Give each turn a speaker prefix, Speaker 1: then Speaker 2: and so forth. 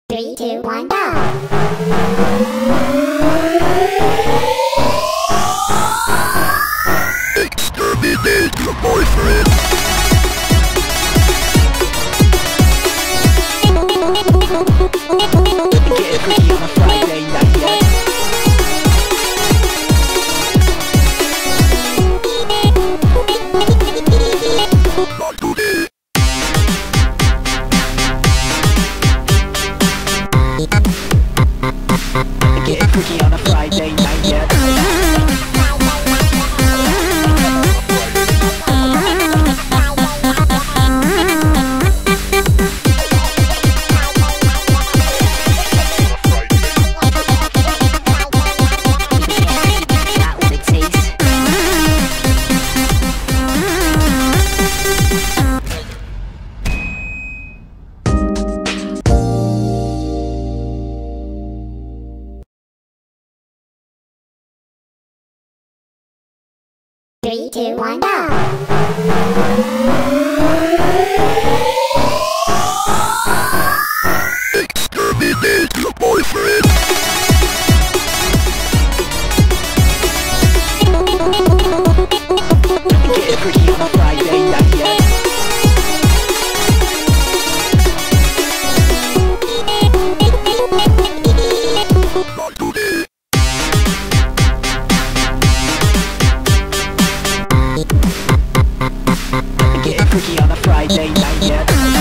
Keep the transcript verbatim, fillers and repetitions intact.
Speaker 1: Three, two, one, go!
Speaker 2: Exterminate your boyfriend!
Speaker 3: Get a cookie on a Friday night, yeah.
Speaker 2: Not today!
Speaker 3: Get a cookie on a Friday night, yeah.
Speaker 1: Three, two, one, go!
Speaker 2: Exterminate your boyfriend!
Speaker 3: Get a cookie on a Friday night, yeah.
Speaker 2: Not today!
Speaker 3: Get a cookie on a Friday night, yeah.